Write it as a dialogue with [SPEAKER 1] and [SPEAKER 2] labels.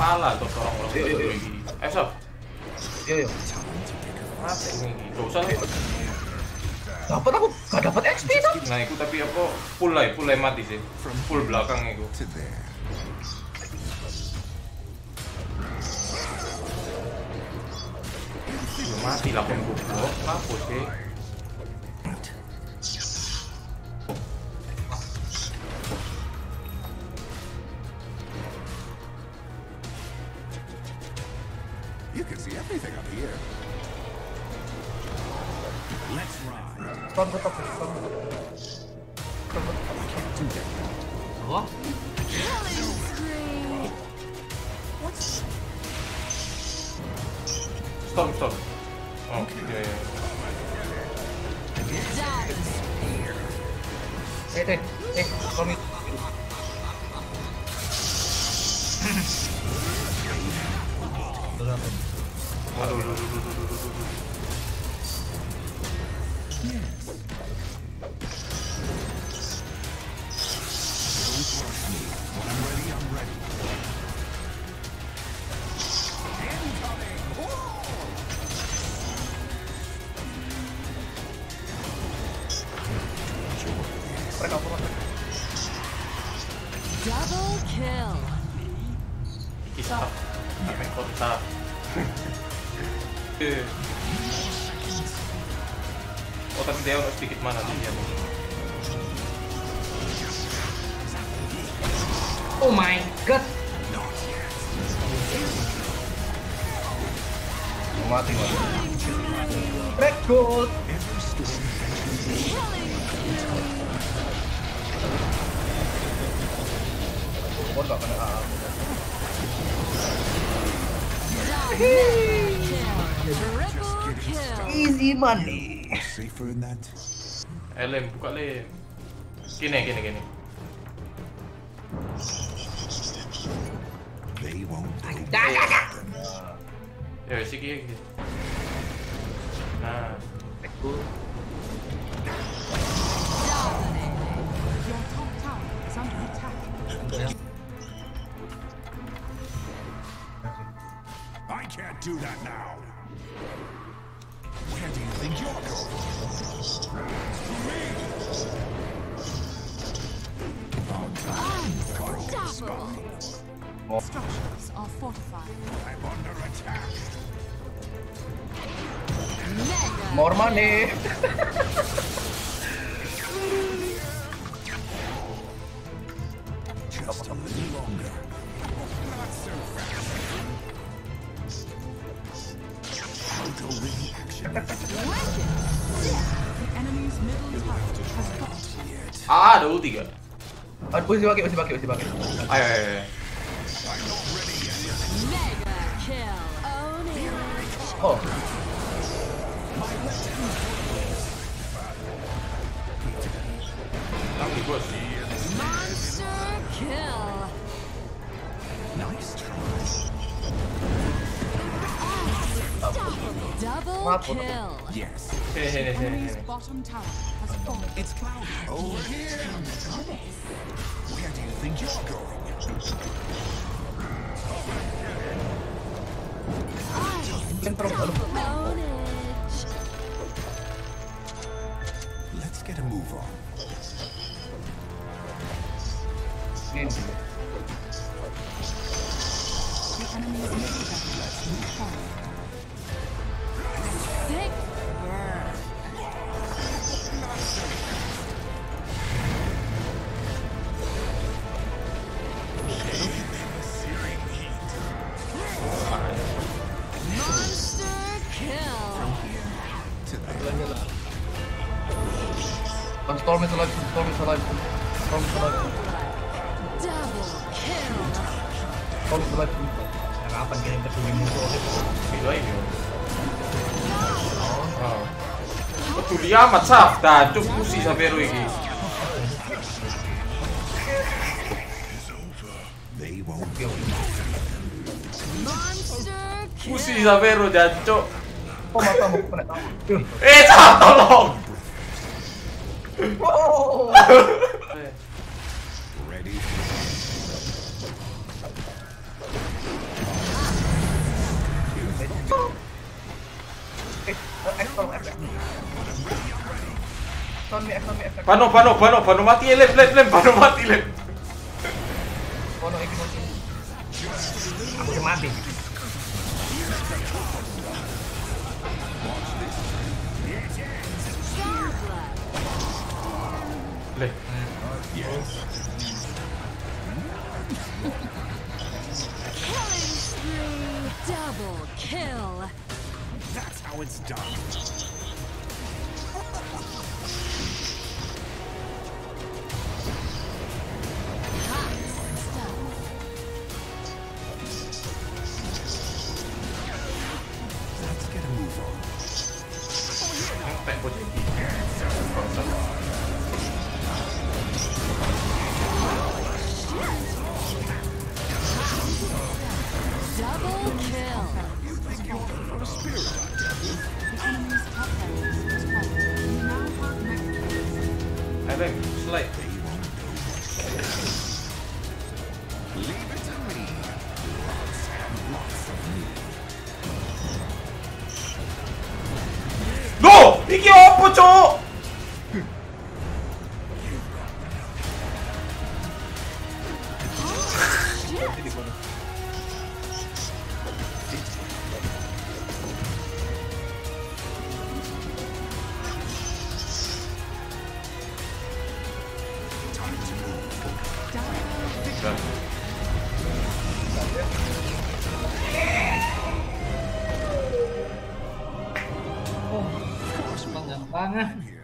[SPEAKER 1] kepala tuh orang-orang itu lagi. Sob.
[SPEAKER 2] Iya.
[SPEAKER 1] Mati ini. Gak usah lah.
[SPEAKER 2] Dapat aku, gak dapat XP tuh.
[SPEAKER 1] Nah, itu tapi apa full lah mati sih. Full belakang itu. Mati lah pembuk. Apa sih?
[SPEAKER 3] You can see everything up here. Let's ride.
[SPEAKER 2] Stop.
[SPEAKER 3] I can't do that.
[SPEAKER 2] What?
[SPEAKER 1] Stop. Oh, iya.
[SPEAKER 2] Tommy.
[SPEAKER 1] Aduh.
[SPEAKER 3] I'm ready.
[SPEAKER 4] Double kill.
[SPEAKER 1] Kisah. Apa yang kota? Oh, tapi dia harus sedikit mana dia.
[SPEAKER 2] Oh my god. Mati. Record. Oh, gak kena aku. Easy money.
[SPEAKER 3] Safer in that.
[SPEAKER 1] Lem, buka lem. Gini.
[SPEAKER 3] They won't.
[SPEAKER 1] Ya, sige. Nah.
[SPEAKER 2] Record.
[SPEAKER 4] Your top tower is under attack.
[SPEAKER 3] I can't do that now. Where do you think you're going?
[SPEAKER 4] Structures are fortified.
[SPEAKER 3] I'm under attack.
[SPEAKER 4] Mega.
[SPEAKER 2] More money.
[SPEAKER 3] Just a little longer. Not so fast. Auto reaction.
[SPEAKER 4] The enemy's middle tower has got.
[SPEAKER 1] Ada ulti gak?
[SPEAKER 2] Masih pakai.
[SPEAKER 1] Ayo.
[SPEAKER 4] Mega kill. Own it.
[SPEAKER 2] Oh.
[SPEAKER 1] Tapi bos.
[SPEAKER 4] Monster kill.
[SPEAKER 3] Nice try.
[SPEAKER 4] Double kill.
[SPEAKER 3] Yes.
[SPEAKER 1] Sini.
[SPEAKER 4] Enemy's bottom tower has fallen.
[SPEAKER 3] It's cloudy. Over here. Where do you think you're going?
[SPEAKER 4] Own it.
[SPEAKER 3] Let's get a move on.
[SPEAKER 4] The enemy's middle tower has fallen. Thick burn. Monster kill.
[SPEAKER 2] Storm is alive.
[SPEAKER 4] Double kill.
[SPEAKER 2] Storm is alive. Harapan kita yang ketemu musuh.
[SPEAKER 1] Gitu aja. Oh. Peduli amat saf, dancuk pusi sampai ru iki.
[SPEAKER 3] They won't
[SPEAKER 4] Monster kill.
[SPEAKER 1] Pusi sampai ru jancuk.
[SPEAKER 2] Oh, matamu kena tahu.
[SPEAKER 1] Saf, tolong.
[SPEAKER 2] Oh.
[SPEAKER 3] ready.
[SPEAKER 1] Pano mati lem pano mati lem.
[SPEAKER 2] Aku mati.
[SPEAKER 1] Le.
[SPEAKER 4] Double kill.
[SPEAKER 3] That's how it's done. Let's get a move on.
[SPEAKER 4] Double kill.
[SPEAKER 3] You think you're a spirit,
[SPEAKER 4] The enemy's top tower is destroyed. You now have next.
[SPEAKER 1] I think slide.
[SPEAKER 3] Leave it to me. Lots and lots of me.
[SPEAKER 1] No! 이게 엎어져!
[SPEAKER 3] Time to move.
[SPEAKER 2] Banyak banget.
[SPEAKER 3] Here.